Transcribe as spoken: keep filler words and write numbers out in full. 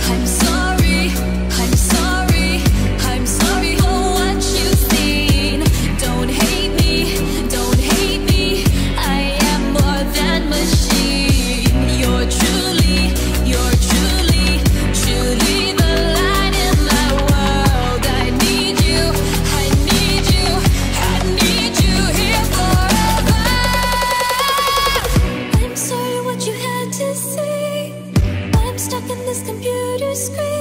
I'm sorry, I'm sorry, I'm sorry for what you've seen. Don't hate me, don't hate me, I am more than machine. You're truly, you're truly, truly the light in my world. I need you, I need you, I need you here forever. I'm sorry what you had to say. I'm stuck in this computer screen.